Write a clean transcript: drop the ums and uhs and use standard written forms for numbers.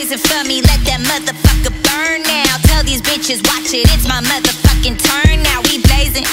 blazing for me, let that motherfucker burn now. Tell these bitches watch it, it's my motherfucking turn now. We blazing,